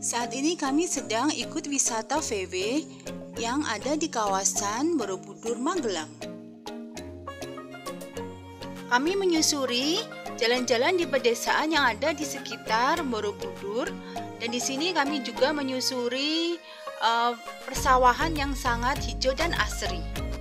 Saat ini kami sedang ikut wisata VW yang ada di kawasan Borobudur, Magelang. Kami menyusuri jalan-jalan di pedesaan yang ada di sekitar Borobudur, dan di sini kami juga menyusuri persawahan yang sangat hijau dan asri.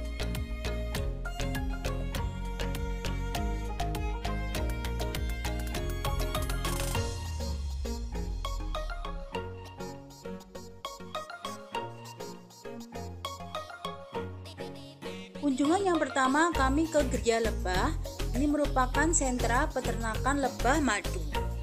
Kunjungan yang pertama kami ke Gria Lebah. Ini merupakan sentra peternakan lebah madu.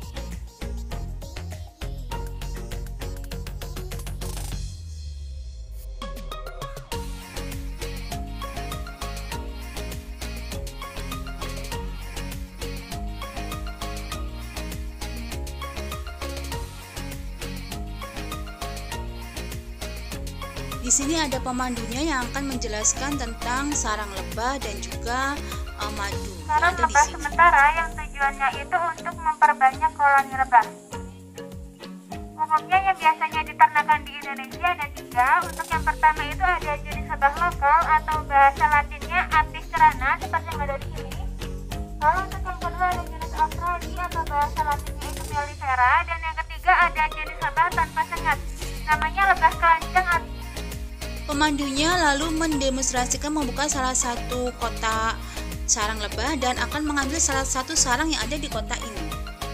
Di sini ada pemandunya yang akan menjelaskan tentang sarang lebah dan juga madu. Sarang lebah sementara yang tujuannya itu untuk memperbanyak koloni lebah. Umumnya yang biasanya diternakan di Indonesia ada 3. Untuk yang pertama itu ada jenis lebah lokal atau bahasa latinnya Apis cerana seperti yang ada di sini. Lalu untuk yang kedua ada jenis Australia atau bahasa latinnya itu Mellifera, dan yang ketiga ada jenis lebah tanpa sengat namanya lebah keranjang. Pemandunya lalu mendemonstrasikan membuka salah satu kotak sarang lebah dan akan mengambil salah satu sarang yang ada di kotak ini.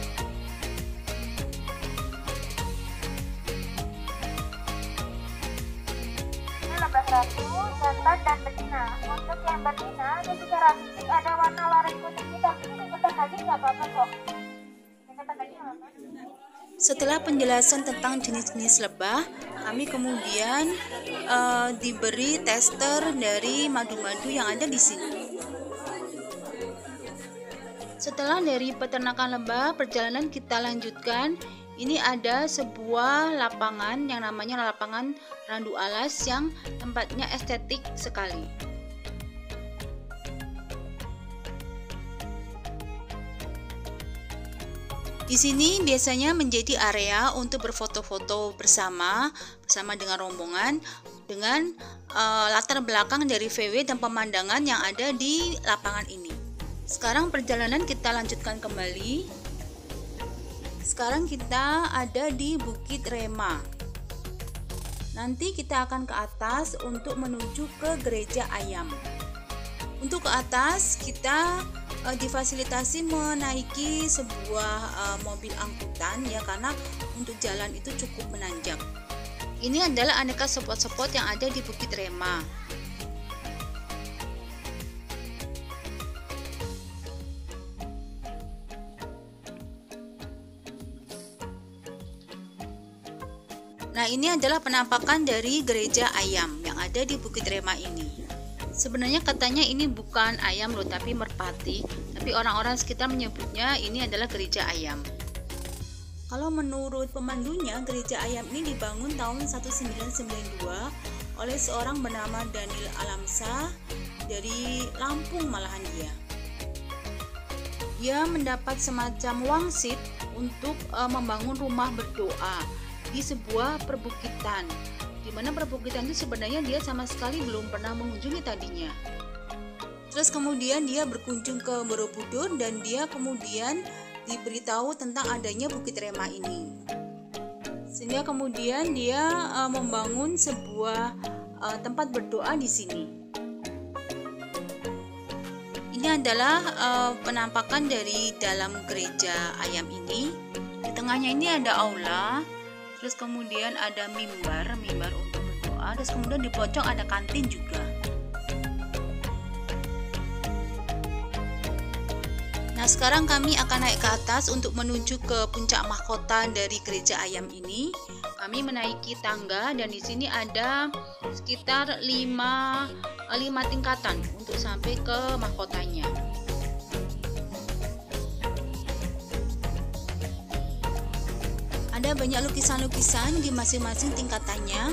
Ini lebah ratu, jantan, dan betina. Untuk yang betina dia secara fisik ada warna loreng putih hitam. Ini diketek aja nggak apa-apa kok. Diketek aja nggak apa-apa. Setelah penjelasan tentang jenis-jenis lebah, kami kemudian diberi tester dari madu-madu yang ada di sini. Setelah dari peternakan lebah, perjalanan kita lanjutkan. Ini ada sebuah lapangan yang namanya lapangan Randu Alas yang tempatnya estetik sekali. Di sini biasanya menjadi area untuk berfoto-foto bersama dengan rombongan dengan latar belakang dari VW dan pemandangan yang ada di lapangan ini. Sekarang perjalanan kita lanjutkan kembali. Sekarang kita ada di Bukit Rema. Nanti kita akan ke atas untuk menuju ke Gereja Ayam. Untuk ke atas kita difasilitasi menaiki sebuah mobil angkutan ya, karena untuk jalan itu cukup menanjak. Ini adalah aneka spot-spot yang ada di Bukit Rema. Nah, ini adalah penampakan dari Gereja Ayam yang ada di Bukit Rema ini. Sebenarnya katanya ini bukan ayam loh, tapi merpati. Tapi orang-orang sekitar menyebutnya ini adalah Gereja Ayam. Kalau menurut pemandunya, Gereja Ayam ini dibangun tahun 1992 oleh seorang bernama Daniel Alamsa dari Lampung malahan dia. Dia mendapat semacam wangsit untuk membangun rumah berdoa di sebuah perbukitan, di mana perbukitan itu sebenarnya dia sama sekali belum pernah mengunjungi tadinya. Terus kemudian dia berkunjung ke Borobudur dan dia kemudian diberitahu tentang adanya Bukit Rema ini. Sehingga kemudian dia membangun sebuah tempat berdoa di sini. Ini adalah penampakan dari dalam Gereja Ayam ini. Di tengahnya ini ada aula. Terus kemudian ada mimbar untuk berdoa. Terus kemudian di pojok ada kantin juga. Nah, sekarang kami akan naik ke atas untuk menuju ke puncak mahkota dari Gereja Ayam ini. Kami menaiki tangga dan di sini ada sekitar 5 tingkatan untuk sampai ke mahkotanya. Ada banyak lukisan-lukisan di masing-masing tingkatannya.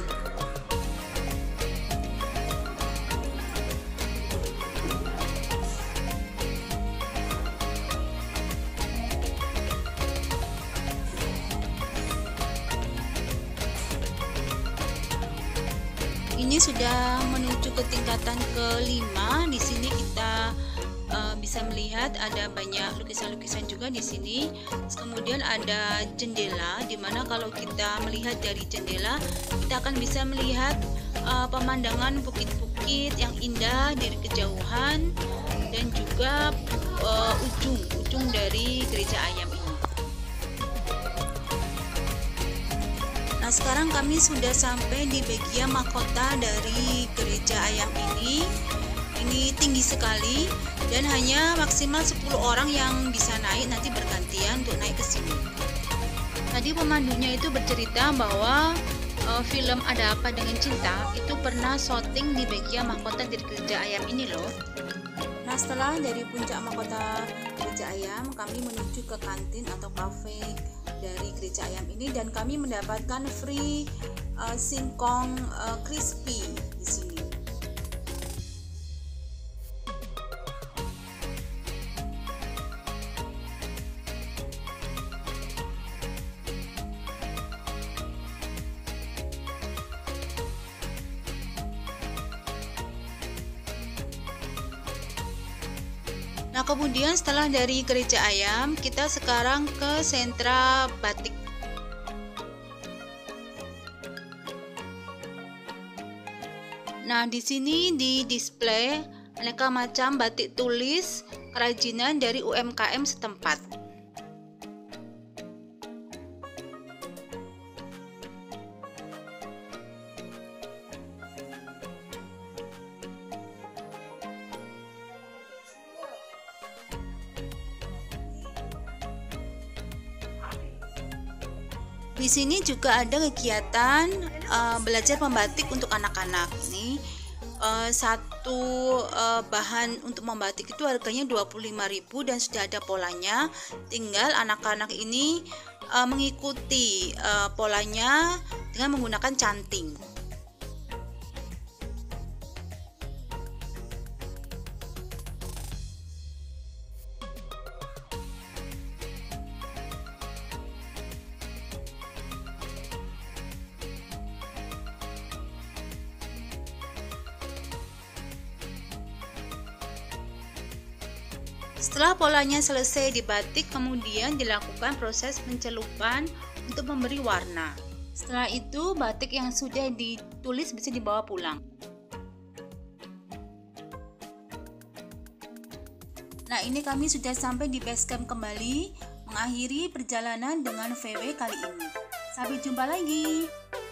Ini sudah menuju ke tingkatan kelima. Di sini kita bisa melihat ada banyak lukisan-lukisan juga di sini. Kemudian ada jendela, dimana kalau kita melihat dari jendela kita akan bisa melihat pemandangan bukit-bukit yang indah dari kejauhan dan juga ujung dari gereja ayam ini. Nah, sekarang kami sudah sampai di bagian mahkota dari gereja ayam ini. Ini tinggi sekali dan hanya maksimal 10 orang yang bisa naik, nanti bergantian untuk naik ke sini. Tadi pemandunya itu bercerita bahwa film Ada Apa Dengan Cinta itu pernah syuting di bagian mahkota dari gereja ayam ini loh. Nah, setelah dari puncak mahkota gereja ayam, kami menuju ke kantin atau cafe dari gereja ayam ini dan kami mendapatkan free singkong crispy di sini. Nah, kemudian setelah dari gereja ayam, kita sekarang ke sentra batik. Nah, di sini di display aneka macam batik tulis kerajinan dari UMKM setempat. Di sini juga ada kegiatan belajar membatik untuk anak-anak. Ini satu bahan untuk membatik itu harganya 25.000 dan sudah ada polanya. Tinggal anak-anak ini mengikuti polanya dengan menggunakan canting. Setelah polanya selesai dibatik, kemudian dilakukan proses pencelupan untuk memberi warna. Setelah itu, batik yang sudah ditulis bisa dibawa pulang. Nah, ini kami sudah sampai di base camp kembali, mengakhiri perjalanan dengan VW kali ini. Sampai jumpa lagi.